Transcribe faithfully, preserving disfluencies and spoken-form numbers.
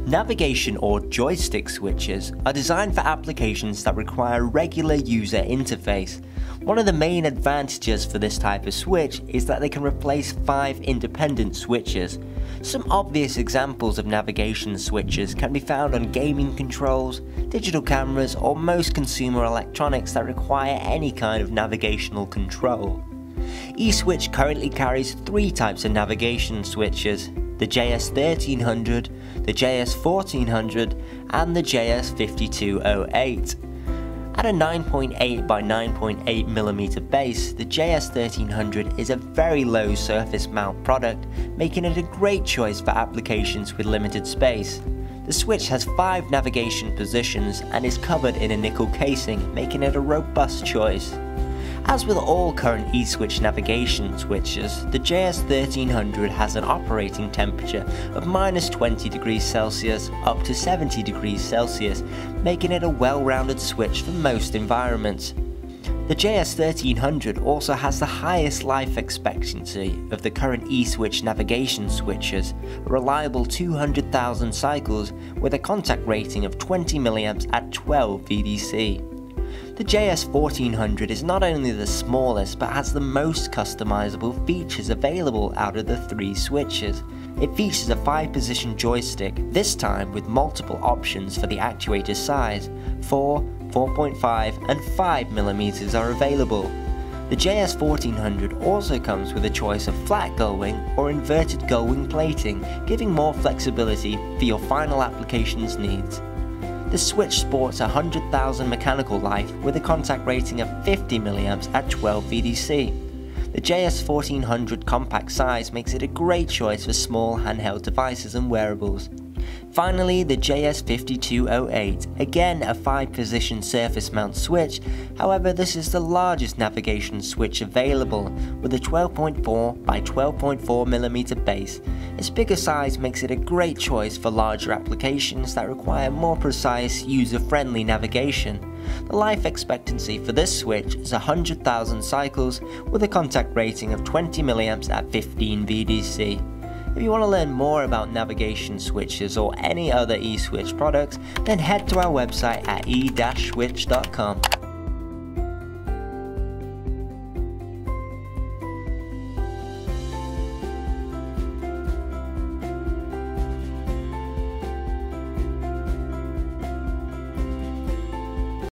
Navigation or joystick switches are designed for applications that require regular user interface. One of the main advantages for this type of switch is that they can replace five independent switches. Some obvious examples of navigation switches can be found on gaming controls, digital cameras, or most consumer electronics that require any kind of navigational control. eSwitch currently carries three types of navigation switches: the J S thirteen hundred, the J S fourteen hundred, and the J S fifty-two oh eight. At a nine point eight by nine point eight millimeter base, the J S thirteen hundred is a very low surface mount product, making it a great choice for applications with limited space. The switch has five navigation positions and is covered in a nickel casing, making it a robust choice. As with all current eSwitch navigation switches, the J S thirteen hundred has an operating temperature of minus twenty degrees Celsius up to seventy degrees Celsius, making it a well-rounded switch for most environments. The J S thirteen hundred also has the highest life expectancy of the current eSwitch navigation switches, a reliable two hundred thousand cycles with a contact rating of twenty milliamps at twelve V D C. The J S fourteen hundred is not only the smallest but has the most customizable features available out of the three switches. It features a five position joystick, this time with multiple options for the actuator size. four, four point five and five millimeters are available. The J S fourteen hundred also comes with a choice of flat gullwing or inverted gullwing plating, giving more flexibility for your final applications needs. The switch sports one hundred thousand mechanical life with a contact rating of fifty milliamps at twelve V D C. The J S fourteen hundred compact size makes it a great choice for small handheld devices and wearables. Finally, the J S fifty-two oh eight, again a five position surface mount switch, however this is the largest navigation switch available, with a twelve point four by twelve point four millimeter base. Its bigger size makes it a great choice for larger applications that require more precise, user-friendly navigation. The life expectancy for this switch is one hundred thousand cycles with a contact rating of twenty milliamps at fifteen V D C. If you want to learn more about navigation switches or any other eSwitch products, then head to our website at e dash switch dot com.